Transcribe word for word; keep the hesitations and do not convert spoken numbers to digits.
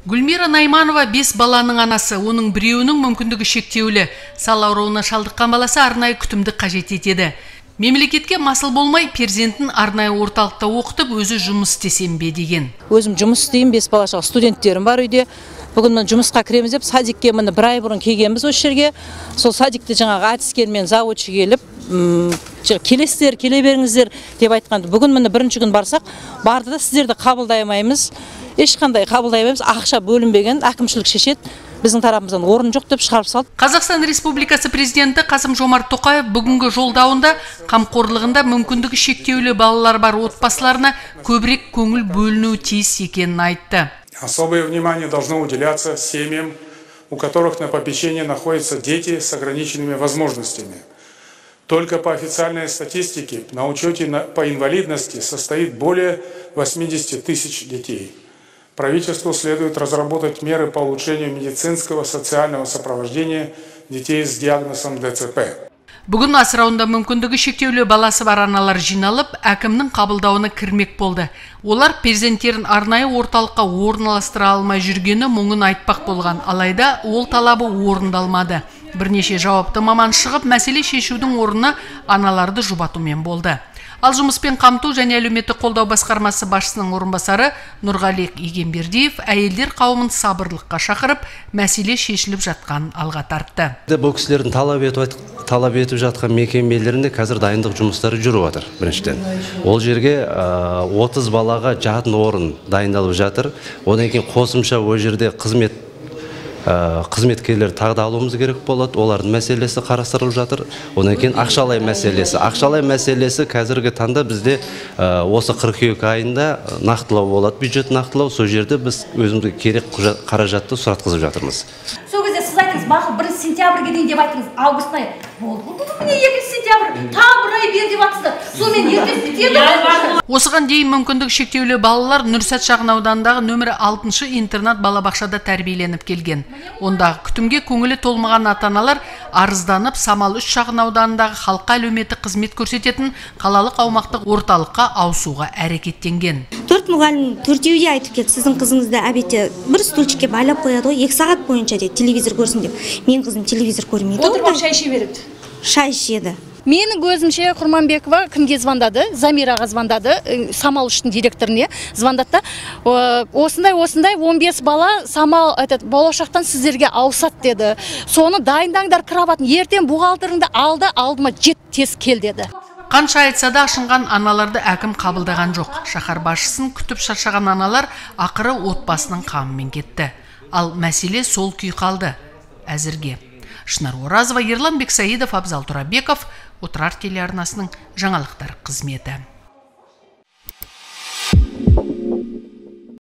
Гүлмира Найманова бес баланың анасы, оның біреуінің мүмкіндігі шектеулі. Сал ауруына шалдыққан баласы арнайы күтімді қажет етеді. Мемлекетке масыл болмай, перзентін арнайы орталықта оқытып, өзі жұмыс істесем бе деген. Өзім жұмыс істеймін, бес балашақ студенттерім бар үйде. Бүгін мен жұмысқа кіреміз деп, садикке мені бір ай бұрын келгенбіз осы жерге. Сол садикте жаңағы әдіскермен заводшы келіп, келесіздер, келе беріңіздер деп айтқанды. Бүгін мені бірінші күн барсақ, барды да сіздерді қабылдаймаймыз. Ешқандай қабылдаймаймыз, ақша бөлінбеген, әкімшілік шешет. Біздің тарапымыздан орын жоқ деп шығарып салды. Қазақстан Республикасы президенті Қасым-Жомарт Тоқаев бүгінгі жолдауында қамқорлығында мүмкіндігі шектеулі балалар бар отбасыларына көбірек көңіл бөлінуі тиіс екенін айтты. Особое внимание должно уделяться семьям, у которых на попечении находятся дети с ограниченными возможностями. Только по официальной статистике на учете по инвалидности состоит более восьмидесяти тысяч детей. Правительству следует разработать меры по улучшению медицинского социального сопровождения детей с диагнозом дэ цэ пэ. Бүгін асырауында мүмкіндігі шектеулі баласы бар аналар жиналып, әкімнің қабылдауына кірмек болды. Олар перзенттерін арнайы орталыққа орналастыра алмай жүргені мұңын айтпақ болған, алайда ол талабы орындалмады. Бірнеше жауапты маман шығып, мәселе шешудің орнына аналарды жұбатумен болды. Ал жұмыспен қамту және әлеуметтік қолдау басқармасы басшысының орынбасары Нұрғалиқ Егенбердиев әйелдер қауымын сабырлыққа шақырып, мәселе шешіліп жатқанын алға тартты. Бұл кісілердің талап етіп, талап етіп жатқан мекемелерінде қазір дайындық жұмыстары жүріп жатыр, біріншіден. Ол жерге отыз балаға жатын орын дайындалып жатыр. Одан кейін қосымша ол жерде қызмет қызметкерлер тағы да алуымыз керек болады. Олардың мәселесі қарастырылып жатыр. Одан кейін ақшалай мәселесі. Ақшалай мәселесі қазіргі таңда бізде осы қыркүйек айында нақтылау болады, бюджет нақтылау. Сол жерде біз өзімізге керек қаражатты сұратқызып жатырмыз. Сол кезде сіз айтыңыз, бақы бірінші сентябрьге дейін деп айтыңыз, август айы. Болды, міне екінші сентябрь, тағы бір ай бер деп атсыздар. Сонымен ертес бітеді. Осыған дейін мүмкіндігі шектеулі балалар Нұрсәт шағын ауданындағы нөмірі алтыншы интернат балабақшада тәрбиеленіп келген. Ондағы күтімге көңілі толмаған ата-аналар арызданып, Самал үш шағын ауданындағы халыққа әлеуметтік қызмет көрсететін қалалық аумақтық орталыққа ауысуға әрекеттенген. Төрт мұғалім төртеуде айтып келді, сіздің қызыңызды әбетте бір стульчикке байлап қояды ғой, екі сағат бойынша де телевизор көрсін деп. Мен қызым телевизор көрмейді. Отырып шай іше береді. Шай ішеді. Менің көзімше Құрманбекова кімге звондады? Замираға звондады, Самал үштің директоріне звондады. Осындай, осындай он бес бала Самал этот болашақтан сіздерге ауысады деді. Соны дайындаңдар кроватын, ертең бухгалтеріңді алды, алдыма жет тез кел деді. Қанша айтса да ашынған аналарды әкім қабылдаған жоқ. Шаһар басшысын күтіп шаршаған аналар ақыры отбасының қамымен кетті. Ал мәселе сол күй қалды әзірге. Шынар Оразова, Ерлан Бексаидов, Абзал Турабеков, Отырар телеарнасының жаңалықтар қызметі.